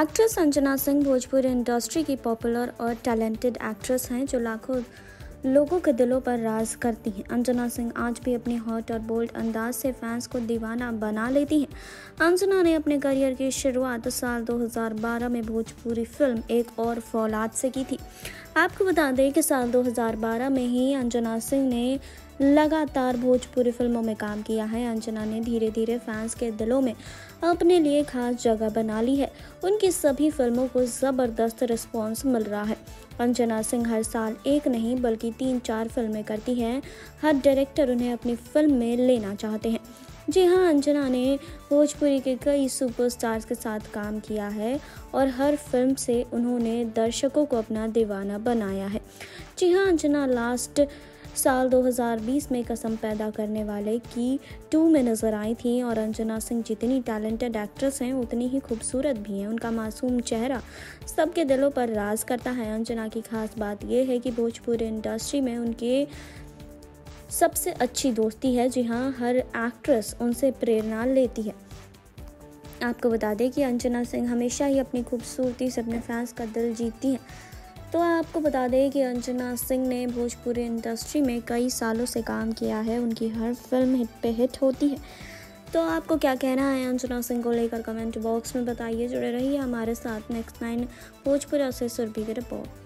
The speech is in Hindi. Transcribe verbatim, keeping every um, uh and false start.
एक्ट्रेस अंजना सिंह भोजपुरी इंडस्ट्री की पॉपुलर और टैलेंटेड एक्ट्रेस हैं जो लाखों लोगों के दिलों पर राज करती हैं। अंजना सिंह आज भी अपनी हॉट और बोल्ड अंदाज से फैंस को दीवाना बना लेती हैं। अंजना ने अपने करियर की शुरुआत साल दो हज़ार बारह में भोजपुरी फिल्म एक और फौलाद से की थी। आपको बता दें कि साल दो हज़ार बारह में ही अंजना सिंह ने लगातार भोजपुरी फिल्मों में काम किया है। अंजना ने धीरे धीरे फैंस के दिलों में अपने लिए खास जगह बना ली है। उनकी सभी फिल्मों को ज़बरदस्त रिस्पॉन्स मिल रहा है। अंजना सिंह हर साल एक नहीं बल्कि तीन चार फिल्में करती हैं। हर डायरेक्टर उन्हें अपनी फिल्म में लेना चाहते हैं। जी हाँ, अंजना ने भोजपुरी के कई सुपरस्टार्स के साथ काम किया है और हर फिल्म से उन्होंने दर्शकों को अपना दीवाना बनाया है। जी हाँ, अंजना लास्ट साल दो हज़ार बीस में कसम पैदा करने वाले की टू में नजर आई थी और अंजना सिंह जितनी टैलेंटेड एक्ट्रेस हैं उतनी ही खूबसूरत भी हैं। उनका मासूम चेहरा सबके दिलों पर राज करता है। अंजना की खास बात यह है कि भोजपुरी इंडस्ट्री में उनके सबसे अच्छी दोस्ती है। जी हाँ, हर एक्ट्रेस उनसे प्रेरणा लेती है। आपको बता दें कि अंजना सिंह हमेशा ही अपनी खूबसूरती से अपने फैंस का दिल जीतती हैं। तो आपको बता दें कि अंजना सिंह ने भोजपुरी इंडस्ट्री में कई सालों से काम किया है। उनकी हर फिल्म हिट पे हिट होती है। तो आपको क्या कहना है अंजना सिंह को लेकर कमेंट बॉक्स में बताइए। जुड़े रहिए हमारे साथ। नेक्स्ट नाइन भोजपुरी से सुरभि की रिपोर्ट।